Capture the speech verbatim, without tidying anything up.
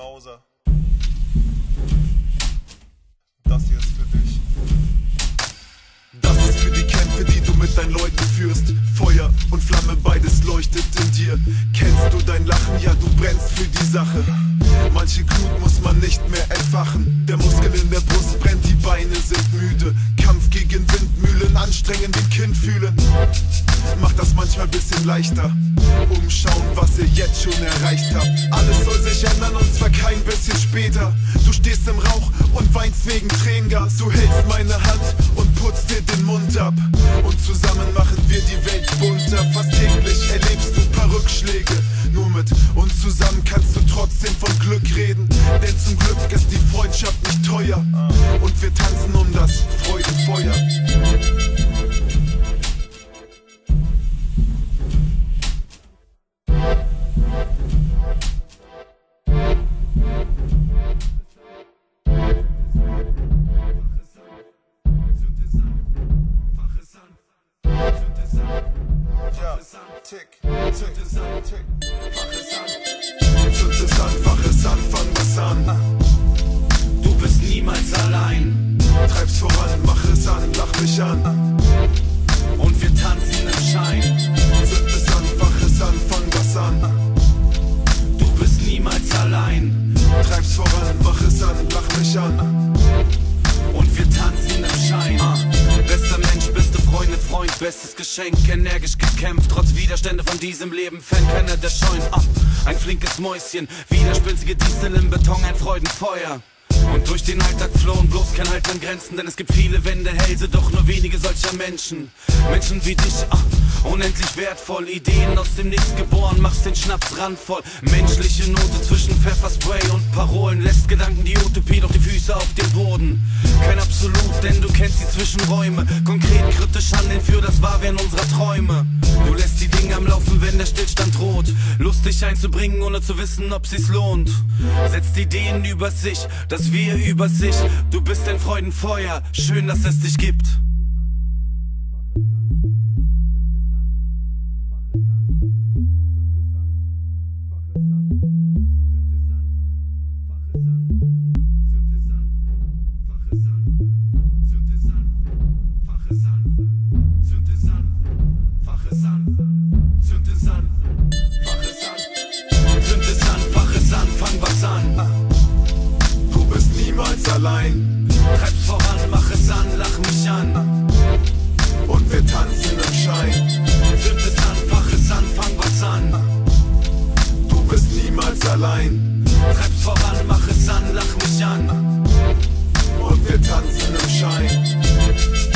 Mauser. Das hier ist für dich. Das ist für die Kämpfe, die du mit deinen Leuten führst. Feuer und Flamme, beides leuchtet in dir. Kennst du dein Lachen? Ja, du brennst für die Sache. Manche Glut muss man nicht mehr entfachen. Der Muskel in der Brust brennt, die Beine sind müde. Kampf gegen Windmühlen, anstrengend wie Kind fühlen. Macht das manchmal ein bisschen leichter. Umschauen, was ihr jetzt schon erreicht habt. Alles soll sich ändern und zwar kein bisschen später. Du stehst im Rauch und weinst wegen Tränengas. Du hältst meine Hand und putzt dir den Mund ab. Und zusammen machen wir die Welt bunter. Fast täglich erlebst du ein paar Rückschläge. Nur mit uns zusammen kannst du trotzdem von Glück reden. Denn zum Glück ist die Freundschaft nicht teuer. Und wir tanzen um das Freudenfeuer. Tick, tick, tick, fach es an. Zünd es an, fach es an, fang was an. Du bist niemals allein. Treib's voran, mach es an, lach mich an. Und wir tanzen im Schein. Zünd es an, fach es an, fang was an. Du bist niemals allein. Treib's voran, mach es an, lach mich an. Und wir tanzen im Schein. ah. Bester Mensch, beste Freundin, Freund, bestes Geschenk. Energisch gekämpft, trotz Widerstände von diesem Leben. Fan, keiner der Scheun. ah. Ein flinkes Mäuschen, widerspenstige Distel im Beton, ein Freudenfeuer. Und durch den Alltag flohen, bloß kein Halt an Grenzen. Denn es gibt viele Wände, Hälse, doch nur wenige solcher Menschen. Menschen wie dich, ah, unendlich wertvoll. Ideen aus dem Nichts geboren, machst den Schnaps randvoll. Menschliche Note zwischen Pfefferspray und Parolen. Lässt Gedanken die Utopie, doch die Füße auf dem Boden. Kein Absolut, denn du kennst die Zwischenräume. Konkret kritisch handeln für das Wahrwerden unserer Träume. Du lässt die Dinge am Laufen, wenn der Stillstand droht. Lustig einzubringen, ohne zu wissen, ob sich's lohnt. Setzt Ideen über sich, dass wir über sich. Du bist ein Freudenfeuer, schön, dass es dich gibt. Allein. Treib's voran, mach es an, lach mich an. Und wir tanzen im Schein. Zünd es an, fach es an, fang was an. Du bist niemals allein. Treib's voran, mach es an, lach mich an. Und wir tanzen im Schein.